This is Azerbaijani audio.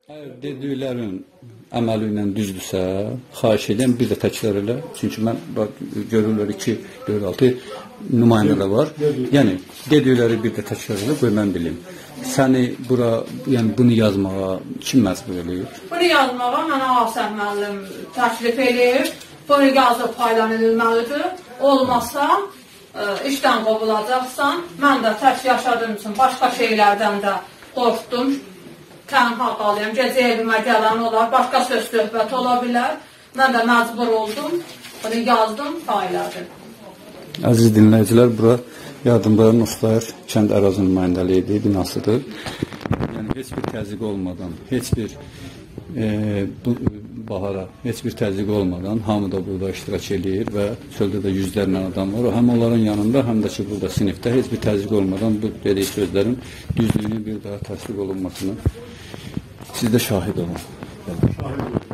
Əgər dediklərin əməli ilə düzdürsə, xahiş edirəm bir də təkrar elə. Çünki mən görürlər 2-4-6 nümayəndələr var. Yəni dedikləri bir də təkrar elə, qoy mən bilim. Səni bura, yəni bunu yazmağa kim məcbur eləyir? Bunu yazmağa mənə Asəm müəllim təklif eləyir. Bunu yazıb paylanılmalıdır. Olmazsa işdən qovulacaqsan. Mən də tək yaşadığım üçün başqa şeylərdən də qorxdum. Tənha qalıyam, gecə evimə gələn olar, başqa söz söhbət ola bilər. Mən də məcbur oldum, bunu yazdım, payladım. Əziz dinləyicilər, bura Yardımlar Nuslar kənd ərazi nümayəndəliyi binasıdır. Yəni heç bir təzyiq olmadan, heç bir bahara, heç bir təzyiq olmadan hamı da burada iştirak edir və çöldə də yüzlərlə adam var. Həm onların yanında, həm də ki burada sinifdə heç bir təzyiq olmadan bu dediyi sözlərin düzlüyünün bir daha təsdiq olunmasını siz də şahid olun.